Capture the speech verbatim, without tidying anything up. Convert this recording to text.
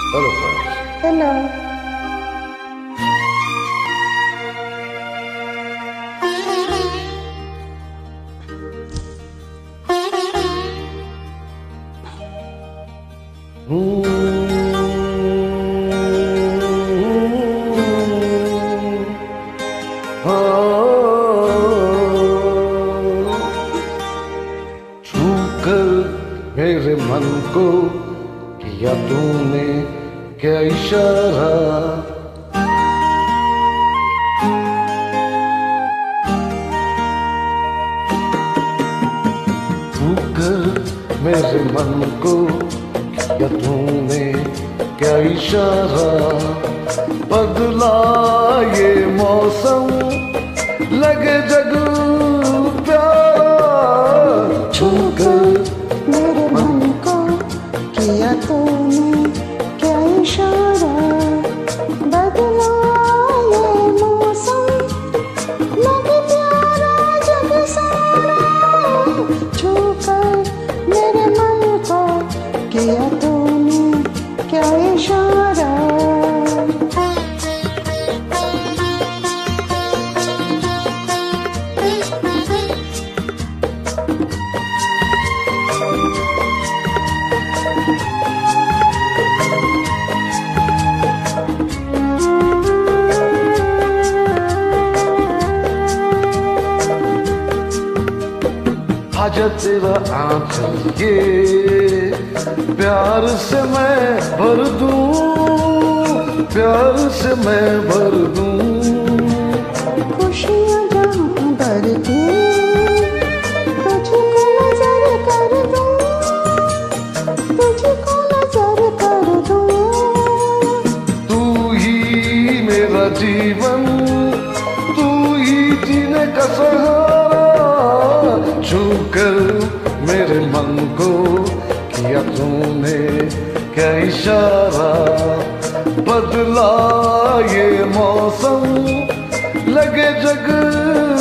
Hello, friends. Hello. छूकर मेरे मन को किया तूने क्या इशारा, छूकर मेरे मन को किया तूने क्या इशारा, बदला ये मौसम लगे जग प्यारा, छूकर मेरे मन को किया तूने क्या इशारा, बदला ये मौसम लगे प्यारा जग सारा, छूकर मेरे मन को किया तूने क्या इशारा। आजा तेरा आंचल ये प्यार से मैं भर दूं, प्यार से मैं भर दूं, खुशियाँ जहाँ भर दूं, तुझको नजर कर दूं, तुझको नजर कर दूं, तू ही मेरा जीवन, तू ही जीने का सहारा, छूकर मेरे मन को किया तूने क्या इशारा, बदला ये मौसम लगे जग